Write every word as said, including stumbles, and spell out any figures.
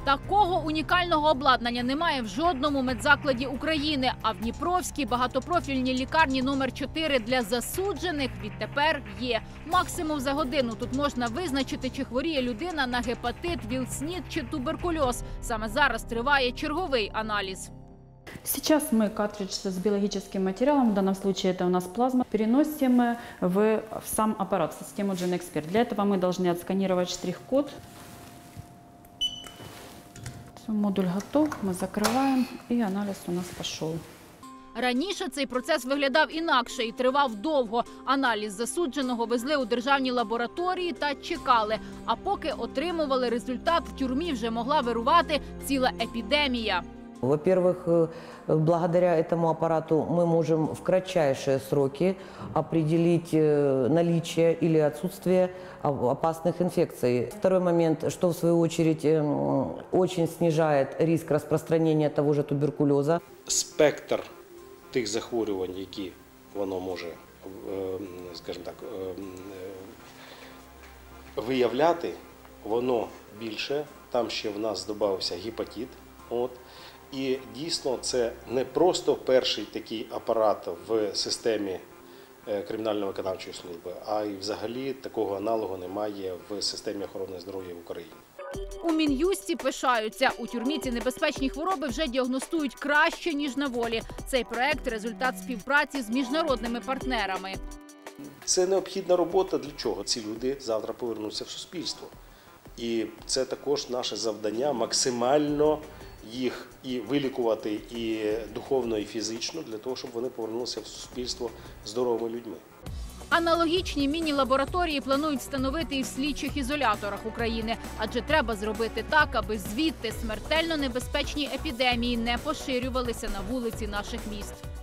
Такого унікального обладнання немає в жодному медзакладі України. А в Дніпровській багатопрофільній лікарні номер чотири для засуджених відтепер є. Максимум за годину тут можна визначити, чи хворіє людина на гепатит, ВІЛ-СНІД чи туберкульоз. Саме зараз триває черговий аналіз. Сейчас мы картридж с биологическим материалом, в данном случае это у нас плазма, переносим в сам аппарат, в систему GenExpert. Для этого мы должны отсканировать штрих-код. Модуль готов, мы закрываем, и анализ у нас пошел. Раніше цей процес виглядав інакше і тривав довго. Аналіз засудженого везли у державні лабораторії та чекали. А поки отримували результат, в тюрмі вже могла вирувати ціла епідемія. Во-первых, благодаря этому аппарату мы можем в кратчайшие сроки определить наличие или отсутствие опасных инфекций. Второй момент, что в свою очередь очень снижает риск распространения того же туберкулеза. Спектр тих захворювань, які воно може, скажімо так, виявляти, воно більше. Там ще в нас додався гепатит. От. І дійсно це не просто перший такий апарат в системі кримінально-виконавчої служби, а й взагалі такого аналогу немає в системі охорони здоров'я в Україні. У Мін'юсті пишаються. У тюрмі ці небезпечні хвороби вже діагностують краще, ніж на волі. Цей проект – результат співпраці з міжнародними партнерами. Це необхідна робота для чого? Ці люди завтра повернуться в суспільство. І це також наше завдання максимально їх і вилікувати і духовно, і фізично, для того, щоб вони повернулися в суспільство здоровими людьми. Аналогічні міні-лабораторії планують встановити і в слідчих ізоляторах України. Адже треба зробити так, аби звідти смертельно небезпечні епідемії не поширювалися на вулиці наших міст.